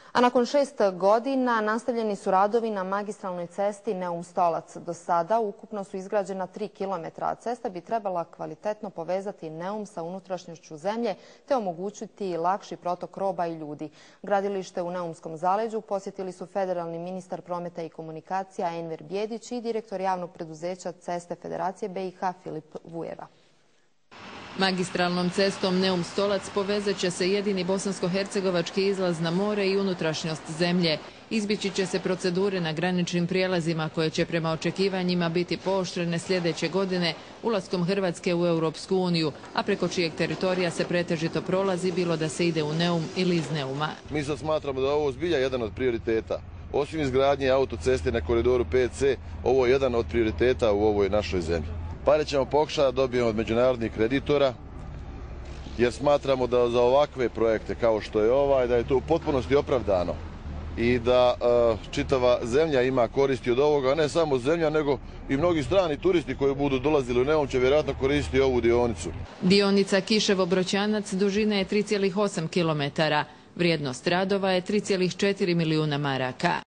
A nakon 6 godina nastavljeni su radovi na magistralnoj cesti Neum-Stolac. Do sada ukupno su izgrađena 3 km, a cesta bi trebala kvalitetno povezati Neum sa unutrašnjošću zemlje te omogućiti lakši protok roba i ljudi. Gradilište u Neumskom zaleđu posjetili su federalni ministar prometa i komunikacija Enver Bjedić i direktor javnog preduzeća Ceste Federacije BiH Filip Vujeva. Magistralnom cestom Neum-Stolac povezat će se jedini bosansko-hercegovački izlaz na more i unutrašnjost zemlje. Izbjeći će se procedure na graničnim prijelazima koje će prema očekivanjima biti pooštrene sljedeće godine ulaskom Hrvatske u Europsku uniju, a preko čijeg teritorija se pretežito prolazi bilo da se ide u Neum ili iz Neuma. Mi sad smatramo da je ovo zbilja jedan od prioriteta. Osim izgradnje autoceste na koridoru 5C, ovo je jedan od prioriteta u ovoj našoj zemlji. Pare ćemo pokušati da dobijemo od međunarodnih kreditora, jer smatramo da za ovakve projekte kao što je ovaj, da je to u potpunosti opravdano i da čitava zemlja ima koristi od ovoga, ne samo zemlja, nego i mnogi strani turisti koji budu dolazili u Neum će vjerojatno koristiti ovu dionicu. Dionica Kiševo-Broćanac dužine je 3,8 km. Vrijednost radova je 3,4 milijuna maraka.